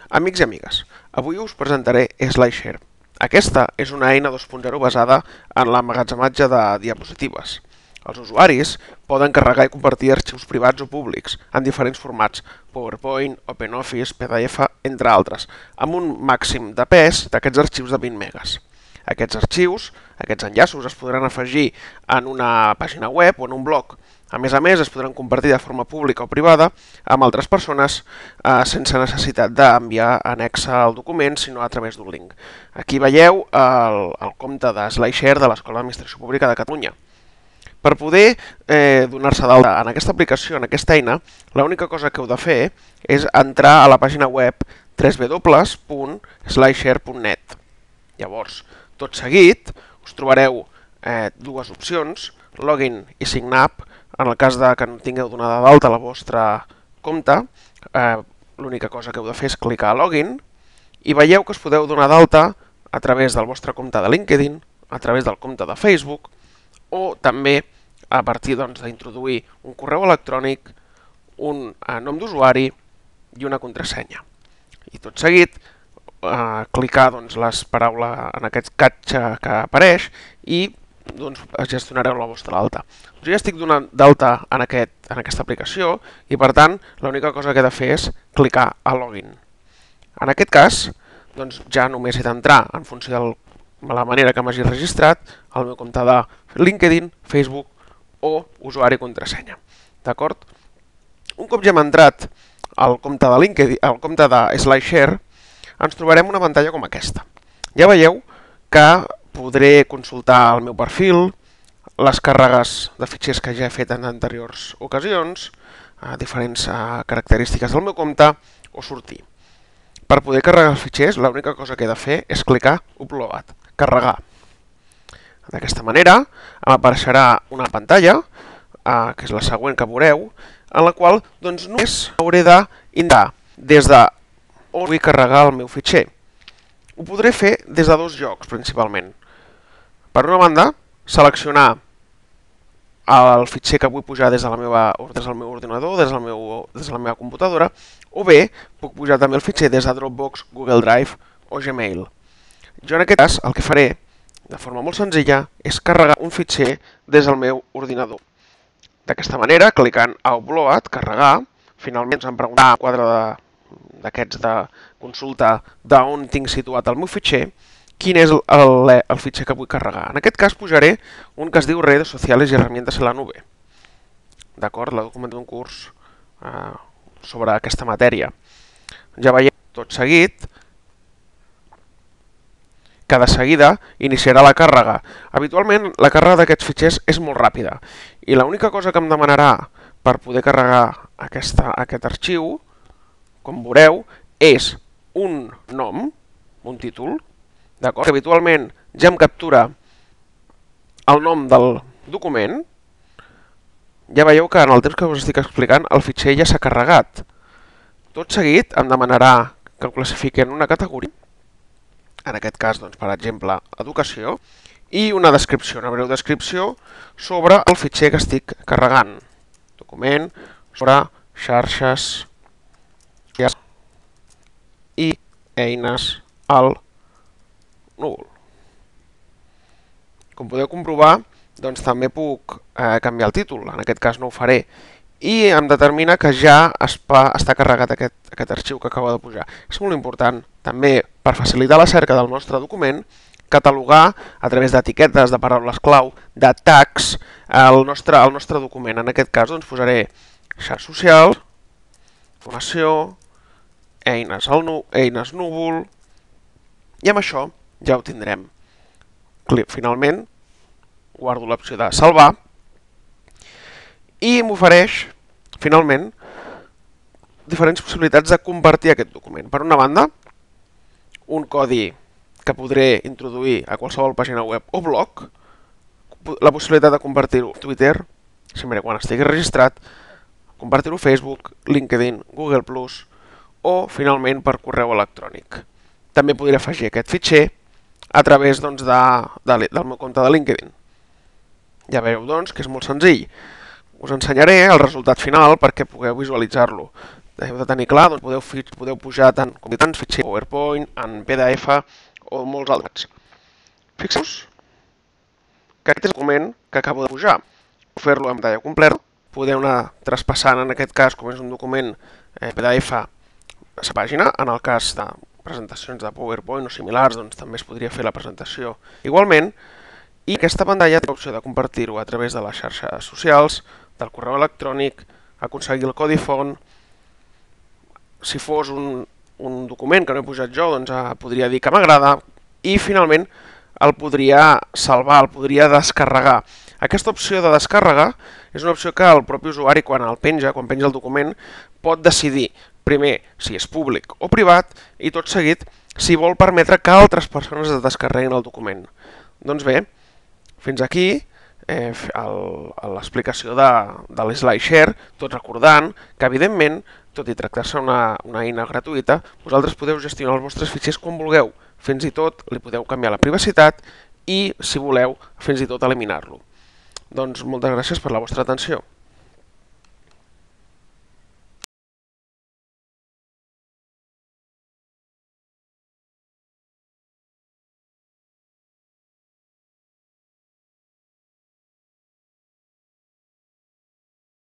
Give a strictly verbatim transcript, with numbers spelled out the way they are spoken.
Amics i amigues, avui us presentaré SlideShare. Aquesta és una eina dos punt zero basada en l'emmagatzematge de diapositives. Els usuaris poden carregar i compartir arxius privats o públics en diferents formats, PowerPoint, OpenOffice, P D F, entre altres, amb un màxim de pes d'aquests arxius de vint megas. Aquests arxius, aquests enllaços es podran afegir en una pàgina web o en un blog. A més a més, es podran compartir de forma pública o privada amb altres persones eh, sense necessitat d'enviar anexa al document, sinó a través d'un link. Aquí veieu el, el compte de SlideShare de l'Escola d'Administració Pública de Catalunya. Per poder eh, donar-se d'alta en aquesta aplicació, en aquesta eina, l'única cosa que heu de fer és entrar a la pàgina web w w w punt slideshare punt net. Llavors, tot seguit, us trobareu eh, dues opcions, login i sign up. En el cas de que no tingueu donada d'alta la vostra compte, eh, l'única cosa que heu de fer és clicar a login i veieu que us podeu donar d'alta a través del vostre compte de LinkedIn, a través del compte de Facebook o també a partir doncs, d'introduir un correu electrònic, un eh, nom d'usuari i una contrasenya. I tot seguit eh, clicar doncs, les paraules en aquest catxa que apareix i doncs, gestionareu la vostra alta. Jo ja estic donant d'alta en, aquest, en aquesta aplicació i per tant l'única cosa que he de fer és clicar a login. En aquest cas doncs, ja només he d'entrar en funció de la manera que m'hagi registrat al meu compte de LinkedIn, Facebook o usuari i contrasenya. D'acord? Un cop ja hem entrat al compte de LinkedIn, al compte de SlideShare, ens trobarem una pantalla com aquesta. Ja veieu que podré consultar el meu perfil, les càrregues de fitxers que ja he fet en anteriors ocasions, diferents característiques del meu compte o sortir. Per poder carregar els fitxers, l'única cosa que he de fer és clicar Upload, carregar. D'aquesta manera em apareixerà una pantalla, que és la següent que veureu, en la qual doncs, només hauré d'indicar des d'on vull carregar el meu fitxer. Ho podré fer des de dos llocs, principalment. Per una banda, seleccionar el fitxer que vull pujar des, de la meva, des del meu ordinador, des, del meu, des de la meva computadora, o bé puc pujar també el fitxer des de Dropbox, Google Drive o Gmail. Jo en aquest cas el que faré, de forma molt senzilla, és carregar un fitxer des del meu ordinador. D'aquesta manera, clicant a Upload, carregar, finalment ens em preguntarà un quadre d'aquests de, de consulta d'on tinc situat el meu fitxer, quin és el, el, el fitxer que vull carregar. En aquest cas pujaré un que es diu Redes Sociales i Herramientas en la Nube. D'acord? La document d'un curs eh, sobre aquesta matèria. Ja veieu tot seguit que de seguida iniciarà la càrrega. Habitualment la càrrega d'aquests fitxers és molt ràpida i l'única cosa que em demanarà per poder carregar aquesta, aquest arxiu, com veureu, és un nom, un títol, d'acord? Habitualment ja em captura el nom del document. Ja veieu que en el temps que us estic explicant el fitxer ja s'ha carregat. Tot seguit em demanarà que el classifiqui en una categoria, en aquest cas, doncs, per exemple, educació, i una descripció, una breu descripció sobre el fitxer que estic carregant. Document sobre xarxes i eines al núvol. Com podeu comprovar, doncs també puc eh, canviar el títol, en aquest cas no ho faré, i em determina que ja està, està carregat aquest, aquest arxiu que acabo de pujar. És molt important, també, per facilitar la cerca del nostre document, catalogar a través d'etiquetes, de paraules clau, de tags, el nostre, el nostre document. En aquest cas doncs, posaré xarxa social, informació, eines, al nu, eines núvol, i amb això ja ho tindrem. Finalment, guardo l'opció de salvar i m'ofereix, finalment, diferents possibilitats de compartir aquest document. Per una banda, un codi que podré introduir a qualsevol pàgina web o blog, la possibilitat de compartir-ho a Twitter, sempre quan estigui registrat, compartir-ho a Facebook, LinkedIn, Google plus, o, finalment, per correu electrònic. També podré afegir aquest fitxer a través doncs, de, de, del meu compte de LinkedIn. Ja veieu doncs, que és molt senzill. Us ensenyaré el resultat final perquè pugueu visualitzar-lo. heu de tenir clar, doncs podeu, podeu pujar tant com tants fitxers PowerPoint, en P D F o molts altres. Fixeu-vos que aquest és el document que acabo de pujar. Puc fer-lo en talla completa, podeu anar traspassant, en aquest cas, com és un document eh, P D F a la pàgina, en el cas de presentacions de PowerPoint o similars, doncs també es podria fer la presentació igualment, i aquesta pantalla té l'opció de compartir-ho a través de les xarxes socials, del correu electrònic, aconseguir el codi font. Si fos un, un document que no he pujat jo, doncs eh, podria dir que m'agrada, i finalment el podria salvar, el podria descarregar. Aquesta opció de descàrrega és una opció que el propi usuari, quan el penja, quan penja el document, pot decidir primer si és públic o privat i tot seguit si vol permetre que altres persones es descarreguin el document. Doncs bé, fins aquí eh, l'explicació de, de l'SlideShare, tot recordant que evidentment, tot i tractar-se una, una eina gratuïta, vosaltres podeu gestionar els vostres fitxers com vulgueu. Fins i tot li podeu canviar la privacitat i, si voleu, fins i tot eliminar-lo. Doncs moltes gràcies per la vostra atenció.